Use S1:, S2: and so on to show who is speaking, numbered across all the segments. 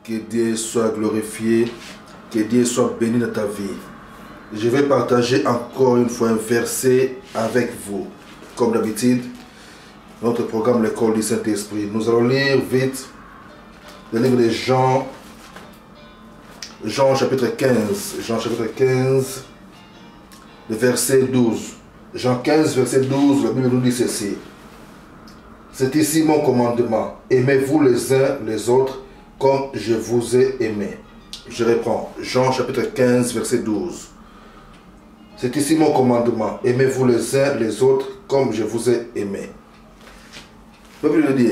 S1: Que Dieu soit glorifié, que Dieu soit béni dans ta vie. Je vais partager encore une fois un verset avec vous. Comme d'habitude, notre programme L'école du Saint-Esprit. Nous allons lire vite le livre de Jean, Jean chapitre 15. Jean chapitre 15, le verset 12. Jean 15, verset 12, la Bible nous dit ceci. C'est ici mon commandement. Aimez-vous les uns les autres comme je vous ai aimé. Je reprends. Jean chapitre 15, verset 12. C'est ici mon commandement. Aimez-vous les uns les autres comme je vous ai aimé. La Bible dit,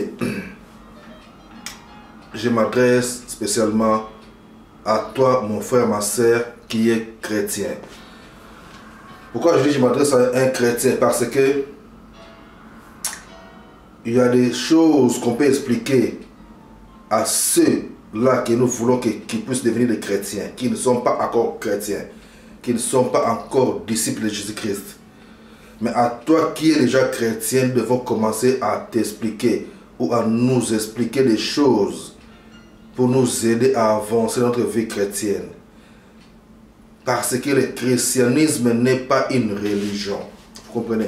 S1: je m'adresse spécialement à toi, mon frère, ma soeur, qui est chrétien. Pourquoi je dis je m'adresse à un chrétien? Parce que il y a des choses qu'on peut expliquer à ceux-là que nous voulons qu'ils puissent devenir des chrétiens, qui ne sont pas encore chrétiens, qui ne sont pas encore disciples de Jésus-Christ. Mais à toi qui es déjà chrétien, nous devons commencer à t'expliquer ou à nous expliquer des choses pour nous aider à avancer notre vie chrétienne. Parce que le christianisme n'est pas une religion. Vous comprenez?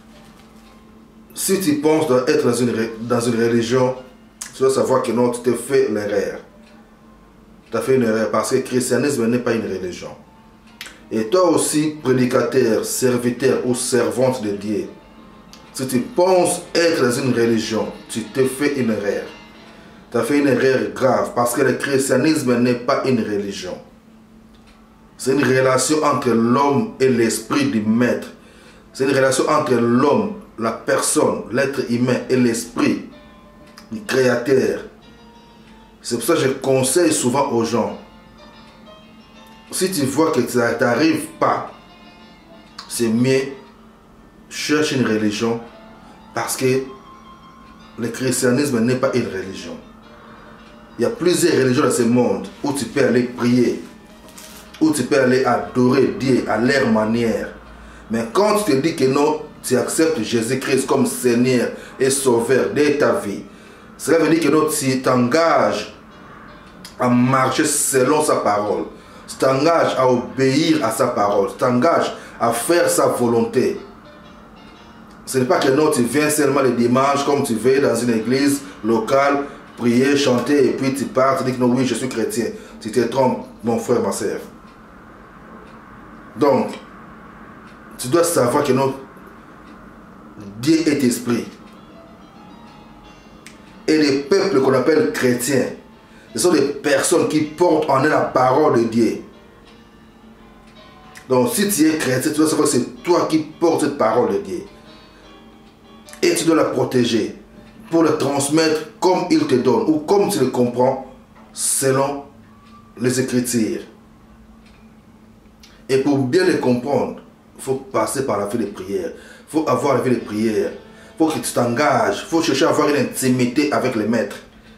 S1: Si tu penses être dans une religion, tu dois savoir que non, tu te fais l'erreur. Tu as fait une erreur parce que le christianisme n'est pas une religion. Et toi aussi, prédicateur, serviteur ou servante de Dieu, si tu penses être dans une religion, tu te fais une erreur. Tu as fait une erreur grave parce que le christianisme n'est pas une religion. C'est une relation entre l'homme et l'esprit du maître. C'est une relation entre l'homme, la personne, l'être humain et l'esprit du créateur. C'est pour ça que je conseille souvent aux gens, si tu vois que tu n'arrives pas, c'est mieux chercher une religion parce que le christianisme n'est pas une religion. Il y a plusieurs religions dans ce monde où tu peux aller prier, où tu peux aller adorer Dieu à leur manière. Mais quand tu te dis que non, tu acceptes Jésus-Christ comme Seigneur et Sauveur de ta vie, cela veut dire que non, tu t'engages à marcher selon sa parole. Tu t'engages à obéir à sa parole. Tu t'engages à faire sa volonté. Ce n'est pas que non, tu viens seulement le dimanche comme tu veux dans une église locale, prier, chanter et puis tu pars, tu dis que non, oui, je suis chrétien. Tu te trompes, mon frère, ma soeur. Donc, tu dois savoir que non, Dieu est esprit. Et les peuples qu'on appelle chrétiens, ce sont des personnes qui portent en eux la parole de Dieu. Donc si tu es chrétien, tu dois savoir que c'est toi qui portes cette parole de Dieu. Et tu dois la protéger pour la transmettre comme il te donne ou comme tu le comprends selon les Écritures. Et pour bien les comprendre, il faut passer par la vie de prière. Il faut avoir la vie de prière. Il faut que tu t'engages. Il faut chercher à avoir une intimité avec les maîtres.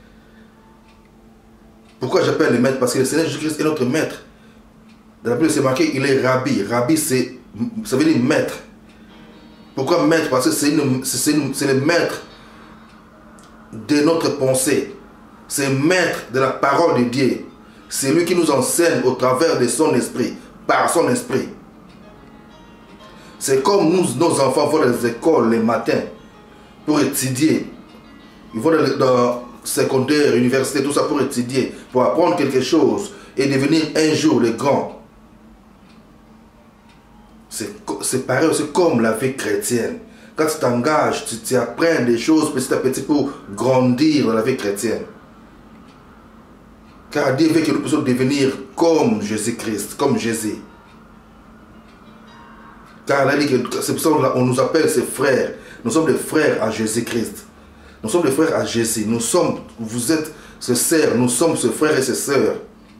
S1: Pourquoi j'appelle le maître? Parce que le Seigneur Jésus-Christ est notre maître. Dans la Bible, c'est marqué, il est rabbi. Rabbi, ça veut dire maître. Pourquoi maître? Parce que c'est le maître de notre pensée. C'est le maître de la parole de Dieu. C'est lui qui nous enseigne au travers de son esprit, par son esprit. C'est comme nous, nos enfants vont dans les écoles les matins pour étudier. Ils vont dans secondaire, université, tout ça pour étudier, pour apprendre quelque chose et devenir un jour le grand. C'est pareil aussi comme la vie chrétienne. Quand tu t'engages, tu apprends des choses petit à petit pour grandir dans la vie chrétienne. Car Dieu veut que nous puissions devenir comme Jésus-Christ, comme Jésus. Car c'est pour ça qu'on nous appelle ses frères. Nous sommes des frères à Jésus-Christ. Nous sommes des frères à Jésus. Vous êtes ses sœurs, nous sommes ses frères et ses sœurs.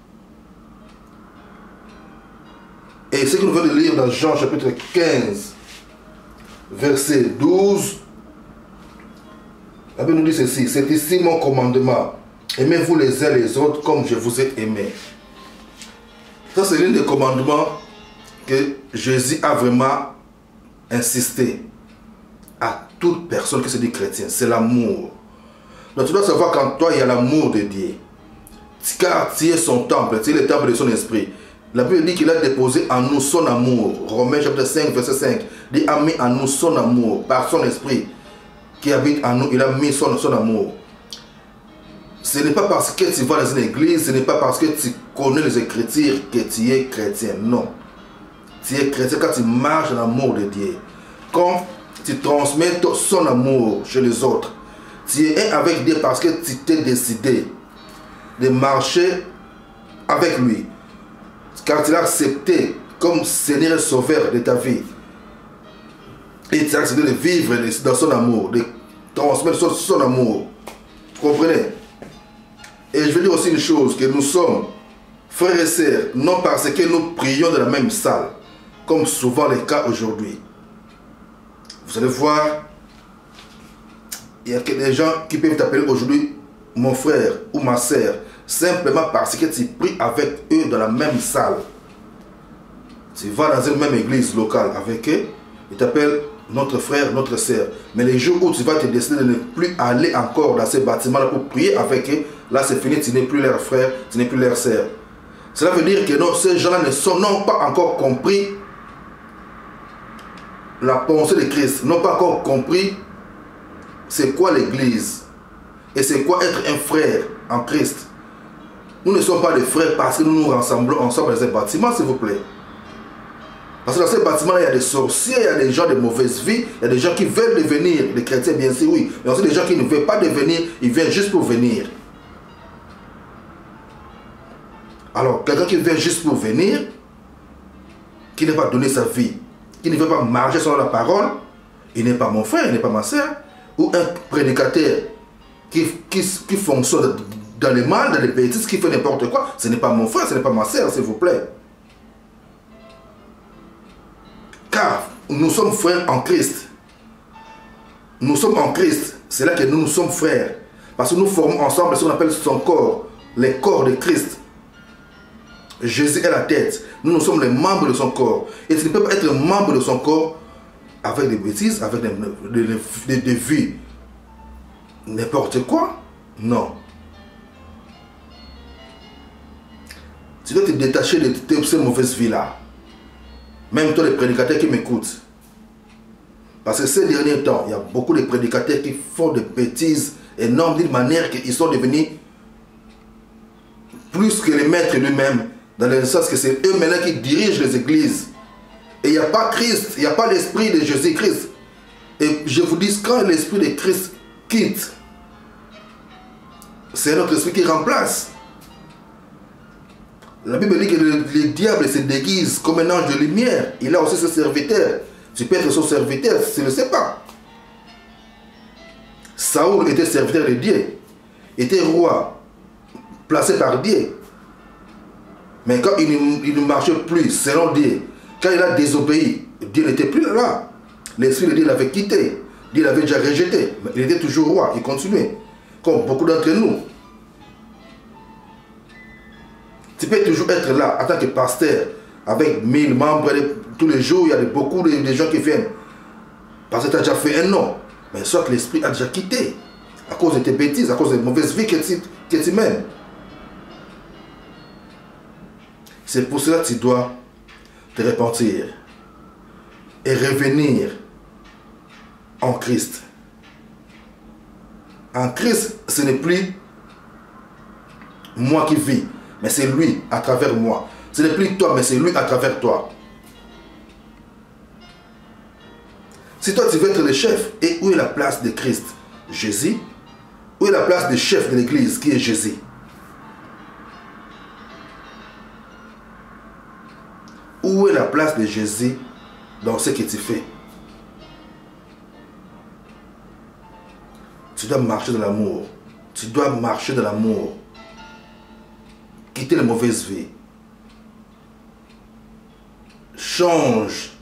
S1: Et ce que nous venons de lire dans Jean chapitre 15, verset 12, la Bible nous dit ceci, c'est ici mon commandement. Aimez-vous les uns les autres comme je vous ai aimé. Ça, c'est l'un des commandements que Jésus a vraiment insisté à toute personne qui se dit chrétien. C'est l'amour. Donc tu dois savoir qu'en toi, il y a l'amour de Dieu. car tu es son temple, tu es le temple de son esprit. La Bible dit qu'il a déposé en nous son amour. Romains chapitre 5, verset 5. Il a mis en nous son amour par son esprit qui habite en nous. Il a mis son amour. Ce n'est pas parce que tu vas dans une église, ce n'est pas parce que tu connais les Écritures que tu es chrétien. Non. Tu es chrétien quand tu marches dans l'amour de Dieu. Quand tu transmets son amour chez les autres. Tu es un avec Dieu parce que tu t'es décidé de marcher avec lui. Car tu l'as accepté comme Seigneur et Sauveur de ta vie. Et tu as accepté de vivre dans son amour, de transmettre son amour. Vous comprenez? Et je veux dire aussi une chose, que nous sommes frères et sœurs, non parce que nous prions dans la même salle, comme souvent le cas aujourd'hui. Vous allez voir, il y a des gens qui peuvent t'appeler aujourd'hui mon frère ou ma sœur, simplement parce que tu pries avec eux dans la même salle. Tu vas dans une même église locale avec eux, ils t'appellent notre frère, notre sœur. Mais les jours où tu vas te décider de ne plus aller encore dans ces bâtiments-là pour prier avec eux, là c'est fini, tu n'es plus leur frère, tu n'es plus leur sœur. Cela veut dire que non, ces gens-là n'ont pas encore compris la pensée de Christ, n'ont pas encore compris c'est quoi l'église et c'est quoi être un frère en Christ. Nous ne sommes pas des frères parce que nous nous rassemblons ensemble dans ces bâtiments, s'il vous plaît. Parce que dans ces bâtiments, il y a des sorciers, il y a des gens de mauvaise vie, il y a des gens qui veulent devenir des chrétiens, bien sûr, oui. Mais aussi des gens qui ne veulent pas devenir, ils viennent juste pour venir. Alors, quelqu'un qui vient juste pour venir, qui ne va pas donner sa vie, qui ne veut pas marcher selon la parole, il n'est pas mon frère, il n'est pas ma soeur. Ou un prédicateur qui fonctionne dans le mal, dans les bêtises, qui fait n'importe quoi, ce n'est pas mon frère, ce n'est pas ma soeur, s'il vous plaît. Car nous sommes frères en Christ. Nous sommes en Christ. C'est là que nous sommes frères. Parce que nous formons ensemble ce qu'on appelle son corps. Le corps de Christ. Jésus est la tête. Nous sommes les membres de son corps. Et tu ne peux pas être membre de son corps avec des bêtises, avec des vies. N'importe quoi. Non. Tu dois te détacher de ces mauvaises vies-là. Même toi, les prédicateurs qui m'écoutent. Parce que ces derniers temps, il y a beaucoup de prédicateurs qui font des bêtises énormes d'une manière qu'ils sont devenus plus que les maîtres lui-même, dans le sens que c'est eux maintenant qui dirigent les églises. Et il n'y a pas Christ, il n'y a pas l'esprit de Jésus-Christ. Et je vous dis, quand l'esprit de Christ quitte, c'est notre esprit qui remplace. La Bible dit que le diable se déguise comme un ange de lumière. Il a aussi ses serviteurs. Tu peux être son serviteur, tu ne le sais pas. Saoul était serviteur de Dieu. Était roi, placé par Dieu. Mais quand il ne marchait plus selon Dieu, quand il a désobéi, Dieu n'était plus là. L'esprit de Dieu l'avait quitté. Dieu l'avait déjà rejeté. Mais il était toujours roi, il continuait. Comme beaucoup d'entre nous. Tu peux toujours être là en tant que pasteur avec 1000 membres. Tous les jours, il y a beaucoup de gens qui viennent. Parce que tu as déjà fait un nom. Mais soit que l'esprit a déjà quitté. À cause de tes bêtises, à cause des mauvaises vies que tu mènes. C'est pour cela que tu dois te repentir. Et revenir en Christ. En Christ, ce n'est plus moi qui vis. Mais c'est lui à travers moi. Ce n'est plus toi, mais c'est lui à travers toi. Si toi tu veux être le chef, et où est la place de Christ? Jésus. Où est la place du chef de l'église qui est Jésus? Où est la place de Jésus dans ce que tu fais? Tu dois marcher dans l'amour. Tu dois marcher dans l'amour. Quitter les mauvaises vies. Change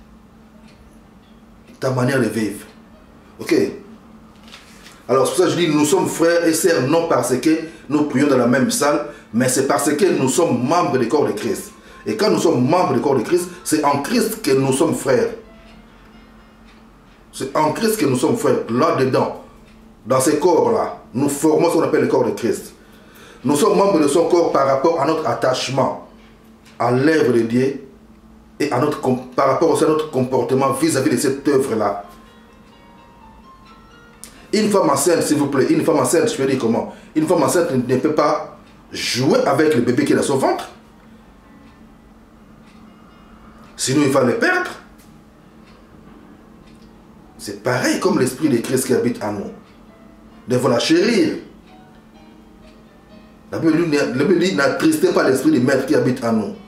S1: ta manière de vivre. Ok? Alors, c'est pour ça que je dis, nous sommes frères et sœurs, non parce que nous prions dans la même salle, mais c'est parce que nous sommes membres du corps de Christ. Et quand nous sommes membres du corps de Christ, c'est en Christ que nous sommes frères. C'est en Christ que nous sommes frères. Là-dedans, dans ces corps-là, nous formons ce qu'on appelle le corps de Christ. Nous sommes membres de son corps par rapport à notre attachement à l'œuvre de Dieu et à par rapport aussi à notre comportement vis-à-vis de cette œuvre-là. Une femme enceinte, s'il vous plaît, une femme enceinte, je vais dire comment? Une femme enceinte ne peut pas jouer avec le bébé qui est dans son ventre. Sinon, il va le perdre. C'est pareil comme l'esprit de Christ qui habite en nous. Nous devons la chérir. La Bible dit, n'attristez pas l'esprit du maître qui habite en nous.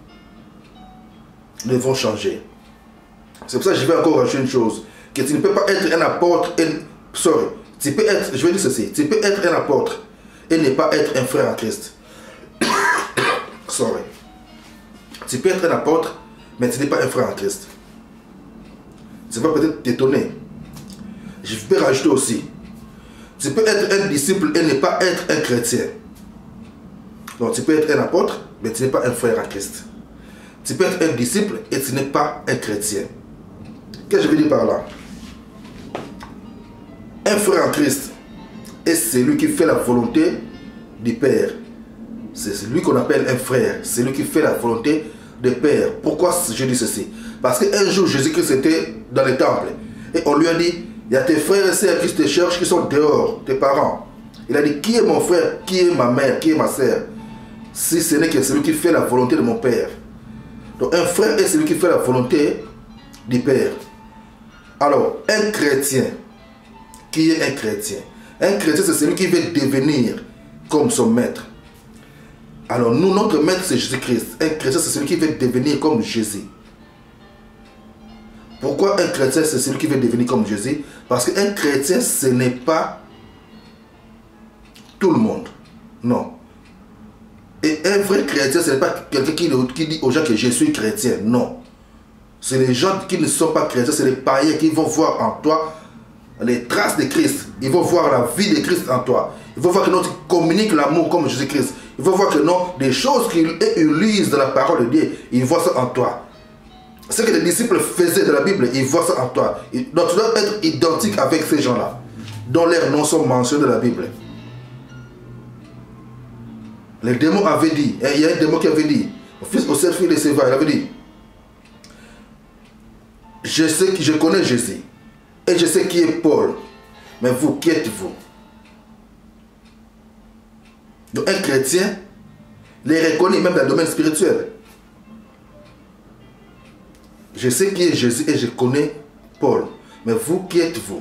S1: Nous devons changer. C'est pour ça que je vais encore rajouter une chose. Que tu ne peux pas être un apôtre tu peux être, je vais dire ceci, tu peux être un apôtre et ne pas être un frère en Christ. Tu peux être un apôtre, mais tu n'es pas un frère en Christ. Ça va peut-être t'étonner. Je peux rajouter aussi. Tu peux être un disciple et ne pas être un chrétien. Donc tu peux être un apôtre, mais tu n'es pas un frère en Christ. Tu peux être un disciple et tu n'es pas un chrétien. Qu'est-ce que je veux dire par là? Un frère en Christ est celui qui fait la volonté du Père. C'est celui qu'on appelle un frère. C'est lui qui fait la volonté du Père. Pourquoi je dis ceci? Parce qu'un jour, Jésus-Christ était dans le temple. Et on lui a dit, il y a tes frères et sœurs qui te cherchent, qui sont dehors, tes parents. Il a dit, qui est mon frère? Qui est ma mère? Qui est ma sœur? Si ce n'est que celui qui fait la volonté de mon Père. Donc un frère est celui qui fait la volonté du Père. Alors, un chrétien, qui est un chrétien? Un chrétien, c'est celui qui veut devenir comme son maître. Alors nous, notre maître, c'est Jésus-Christ. Un chrétien, c'est celui qui veut devenir comme Jésus. Pourquoi un chrétien, c'est celui qui veut devenir comme Jésus? Parce qu'un chrétien, ce n'est pas tout le monde. Non. Et un vrai chrétien, ce n'est pas quelqu'un qui dit aux gens que je suis chrétien. Non. C'est les gens qui ne sont pas chrétiens, c'est les païens qui vont voir en toi les traces de Christ. Ils vont voir la vie de Christ en toi. Ils vont voir que non, tu communiques l'amour comme Jésus-Christ. Ils vont voir que non, des choses qu'ils lisent dans la parole de Dieu, ils voient ça en toi. Ce que les disciples faisaient de la Bible, ils voient ça en toi. Donc tu dois être identique avec ces gens-là, dont leurs noms sont mentionnés dans la Bible. Les démons avaient dit, il y a un démon qui avait dit, au seul fils de Séva, il avait dit, je connais Jésus, et je sais qui est Paul, mais vous, qui êtes-vous? Donc un chrétien les reconnaît même dans le domaine spirituel. Je sais qui est Jésus et je connais Paul, mais vous, qui êtes-vous?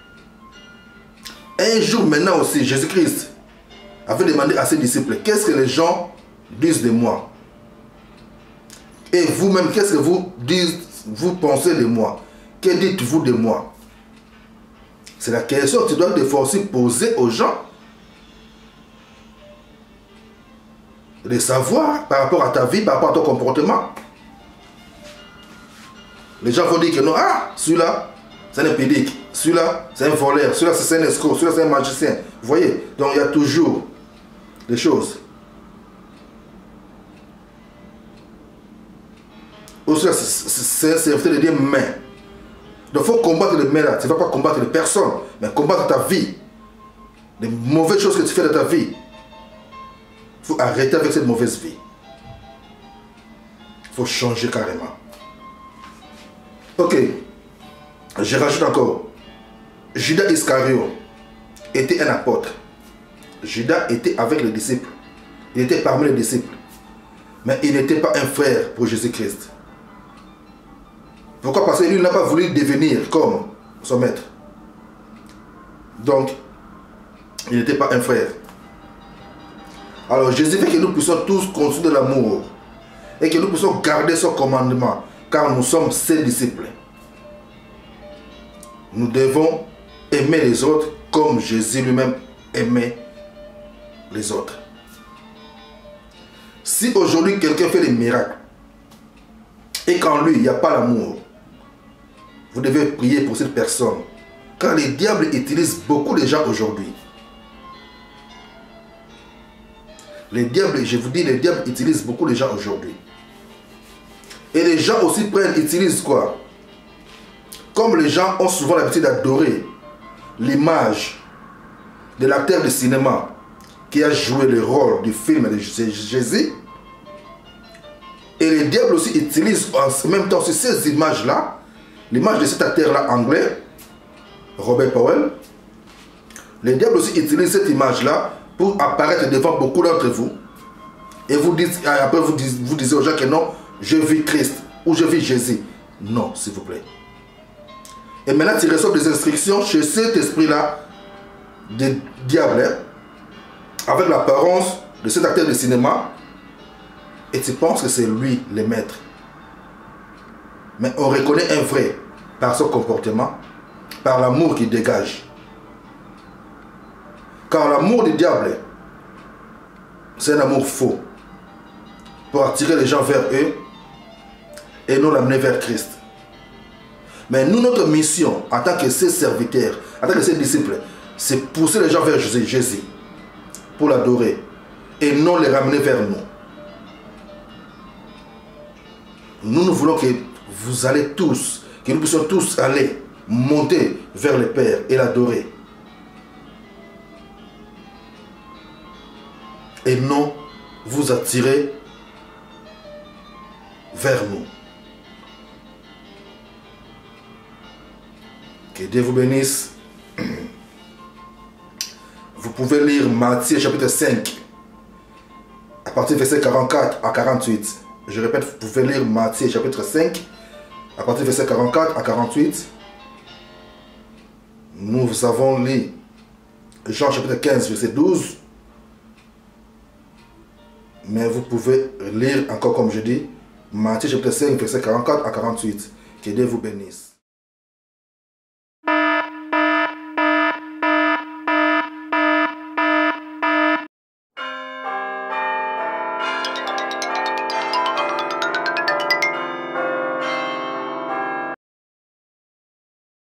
S1: Un jour maintenant aussi, Jésus-Christ avait demandé à ses disciples, qu'est-ce que les gens disent de moi? Et vous-même, qu'est-ce que vous pensez de moi? Que dites-vous de moi? C'est la question que tu dois t'efforcer poser aux gens. De savoir par rapport à ta vie, par rapport à ton comportement. Les gens vont dire que non, ah, celui-là, c'est un pédique, celui-là, c'est un voleur, celui-là, c'est un escroc, celui-là, c'est un magicien. Vous voyez? Donc, il y a toujours des choses. Aussi, c'est un serviteur de Dieu, mais. Donc, il faut combattre les mains là. Tu ne vas pas combattre les personnes, mais combattre ta vie. Les mauvaises choses que tu fais dans ta vie. Il faut arrêter avec cette mauvaise vie. Il faut changer carrément. Ok. Je rajoute encore. Judas Iscariot était un apôtre. Judas était avec les disciples. Il était parmi les disciples. Mais il n'était pas un frère pour Jésus-Christ. Pourquoi? Parce que lui n'a pas voulu devenir comme son maître. Donc, il n'était pas un frère. Alors Jésus veut que nous puissions tous construire de l'amour et que nous puissions garder son commandement, car nous sommes ses disciples. Nous devons aimer les autres comme Jésus lui-même aimait les autres. Si aujourd'hui quelqu'un fait des miracles et qu'en lui il n'y a pas l'amour, vous devez prier pour cette personne, car les diables utilisent beaucoup de gens aujourd'hui. Les diables, je vous dis, les diables utilisent beaucoup de gens aujourd'hui. Et les gens aussi utilisent quoi? Comme les gens ont souvent l'habitude d'adorer l'image de l'acteur de cinéma qui a joué le rôle du film de Jésus. Et le diable aussi utilise en même temps ces images-là, l'image de cet acteur-là anglais, Robert Powell. Le diable aussi utilise cette image-là pour apparaître devant beaucoup d'entre vous. Et vous dites, après vous disiez aux gens que non, je vis Christ ou je vis Jésus. Non, s'il vous plaît. Et maintenant, tu reçois des instructions chez cet esprit-là de diable, avec l'apparence de cet acteur de cinéma, et tu penses que c'est lui le maître. Mais on reconnaît un vrai par son comportement, par l'amour qu'il dégage. Car l'amour du diable, c'est un amour faux, pour attirer les gens vers eux et non l'amener vers Christ. Mais nous, notre mission, en tant que ses serviteurs, en tant que ses disciples, c'est pousser les gens vers Jésus, pour l'adorer, et non les ramener vers nous. Nous voulons que vous allez tous, que nous puissions tous aller, monter vers le Père et l'adorer. Et non vous attirer vers nous. Que Dieu vous bénisse. Vous pouvez lire Matthieu chapitre 5, à partir du verset 44 à 48. Je répète, vous pouvez lire Matthieu chapitre 5, à partir du verset 44 à 48. Nous avons lu Jean chapitre 15, verset 12. Mais vous pouvez lire encore, comme je dis, Matthieu chapitre 5, verset 44 à 48. Que Dieu vous bénisse.